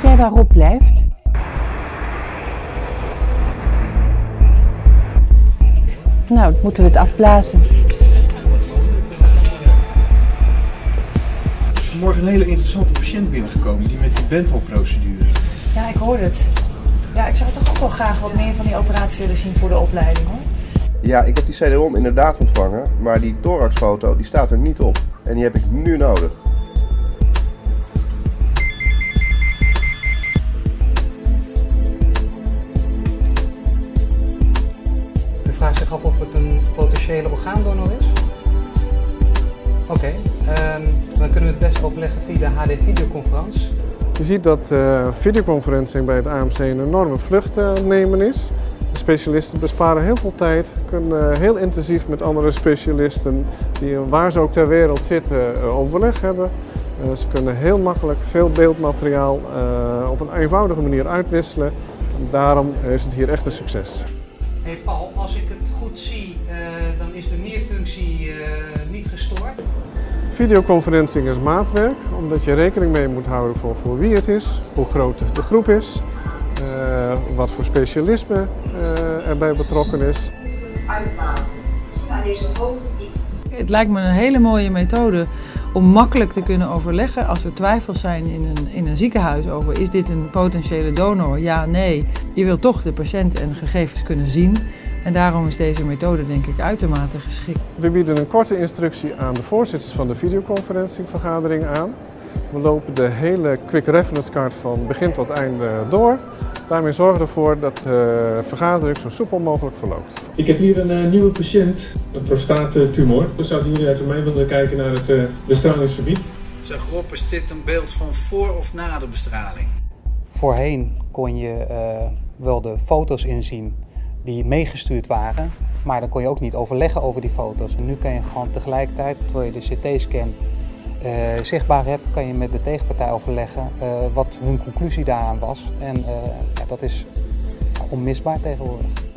jij waar Rob blijft? Nou, dan moeten we het afblazen. Er is vanmorgen een hele interessante patiënt binnengekomen, die met die Benthal-procedure. Ja, ik hoorde het. Ja, ik zou toch ook wel graag wat meer van die operatie willen zien voor de opleiding, hoor. Ja, ik heb die CD-ROM inderdaad ontvangen, maar die thoraxfoto die staat er niet op. En die heb ik nu nodig. U vraagt zich af of het een potentiële orgaandonor is? Oké, dan kunnen we het best overleggen via de HD-videoconferentie. Je ziet dat videoconferencing bij het AMC een enorme vlucht aan het nemen is. De specialisten besparen heel veel tijd, kunnen heel intensief met andere specialisten die waar ze ook ter wereld zitten overleg hebben. Ze kunnen heel makkelijk veel beeldmateriaal op een eenvoudige manier uitwisselen. Daarom is het hier echt een succes. Hey Paul, als ik het goed zie, dan is de nierfunctie niet gestoord. Videoconferencing is maatwerk, omdat je rekening mee moet houden voor wie het is, hoe groot de groep is, wat voor specialisme erbij betrokken is. Het lijkt me een hele mooie methode om makkelijk te kunnen overleggen als er twijfels zijn in een ziekenhuis over is dit een potentiële donor, ja, nee. Je wilt toch de patiënt en gegevens kunnen zien en daarom is deze methode denk ik uitermate geschikt. We bieden een korte instructie aan de voorzitters van de videoconferencingvergadering aan. We lopen de hele quick reference card van begin tot einde door. Daarmee zorgen we ervoor dat de vergadering zo soepel mogelijk verloopt. Ik heb hier een nieuwe patiënt, een prostaattumor. Zouden jullie even mee willen kijken naar het bestralingsgebied? Zeg Rob, is dit een beeld van voor of na de bestraling? Voorheen kon je wel de foto's inzien die meegestuurd waren, maar dan kon je ook niet overleggen over die foto's. En nu kan je gewoon tegelijkertijd, terwijl je de CT-scan zichtbaar hebt, kan je met de tegenpartij overleggen wat hun conclusie daaraan was. En dat is onmisbaar tegenwoordig.